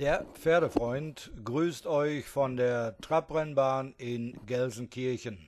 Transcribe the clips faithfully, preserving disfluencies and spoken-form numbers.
Der Pferdefreund grüßt euch von der Trabrennbahn in Gelsenkirchen.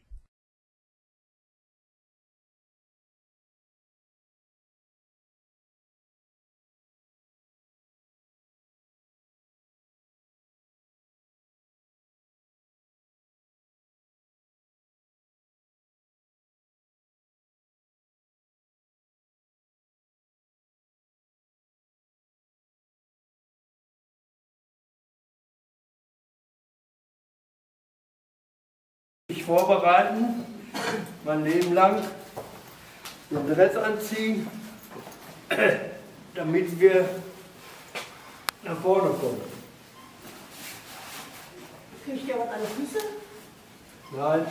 Ich vorbereiten, mein Leben lang, den Dress anziehen, damit wir nach vorne kommen. Kriegt ihr was an die Füße? Nein.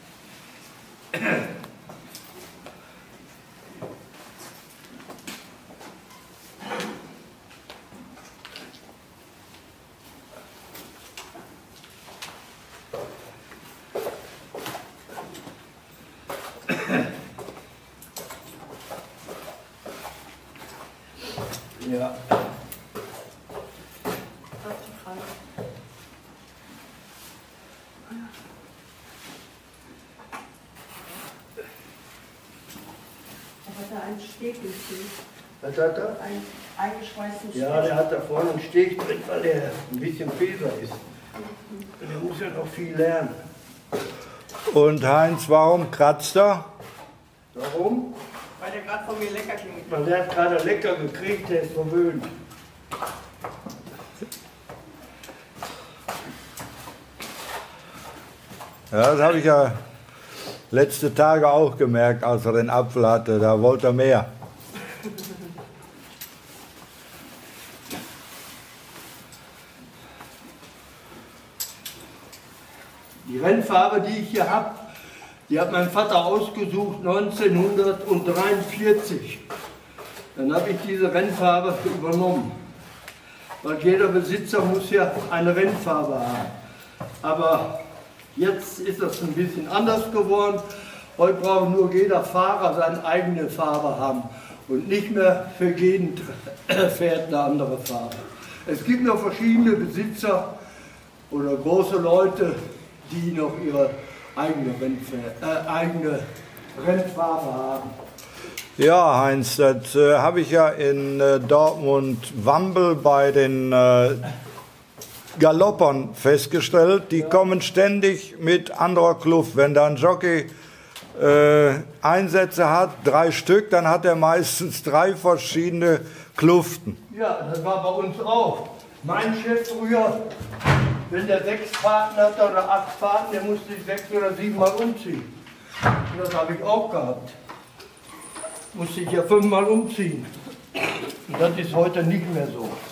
Ja. Hat er einen Steg im Steg? Was hat er? Einen eingeschweißten Steg? Ja, der hat da vorne einen Steg drin, weil der ein bisschen Feser ist. Der muss ja noch viel lernen. Und Heinz, warum kratzt er? Warum? Weil der gerade von mir lecker klingt. Weil der hat gerade lecker gekriegt, der ist verwöhnt. Ja, das habe ich ja letzte Tage auch gemerkt, als er den Apfel hatte. Da wollte er mehr. Die Rennfarbe, die ich hier habe, die hat mein Vater ausgesucht neunzehnhundertdreiundvierzig. Dann habe ich diese Rennfarbe übernommen. Weil jeder Besitzer muss ja eine Rennfarbe haben. Aber jetzt ist das ein bisschen anders geworden. Heute braucht nur jeder Fahrer seine eigene Farbe haben. Und nicht mehr für jeden Pferd eine andere Farbe. Es gibt noch verschiedene Besitzer oder große Leute, die noch ihre eigene, Rennpferd, äh, eigene Rennfarbe haben. Ja, Heinz, das äh, habe ich ja in äh, Dortmund-Wambel bei den äh, Galoppern festgestellt. Die ja. kommen ständig mit anderer Kluft. Wenn da ein Jockey äh, Einsätze hat, drei Stück, dann hat er meistens drei verschiedene Kluften. Ja, das war bei uns auch. Mein Chef früher, wenn der sechs Fahrten hatte oder acht Fahrten, der musste sich sechs oder sieben Mal umziehen. Und das habe ich auch gehabt. Musste ich ja fünfmal umziehen. Und das ist heute nicht mehr so.